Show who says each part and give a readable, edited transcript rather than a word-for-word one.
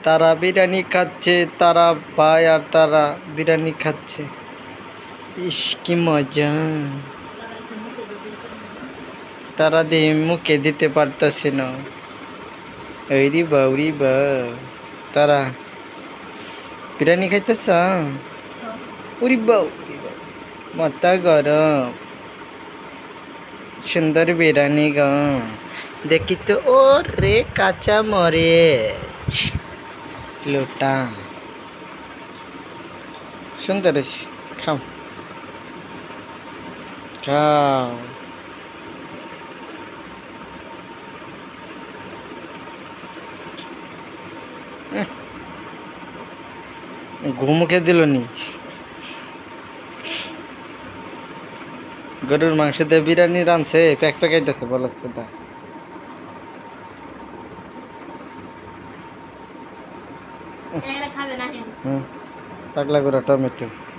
Speaker 1: তারা বিরিয়ানি খাচ্ছে, তারা ভাই আর তারা বিরিয়ানি খাচ্ছে। ইস কি মজা। তারা দিয়ে মুখে দিতে পারতেছে না। ওইরি বাউরি বা, তারা বিরিয়ানি খাইতেছ? উরি বাউ, মাথা গরম। সুন্দর বিরিয়ানি গ। দেখি তো, ও রে কাঁচা মরিচ লোটা। সুন্দর আছে, খাও খাও। ঘুমুকে দিল নি। গরুর মাংস দিয়ে বিরিয়ানি রাঁধছে, প্যাক প্যাকাইতেছে বলাচ্ছে তা। পাগলা গরু টমেটো।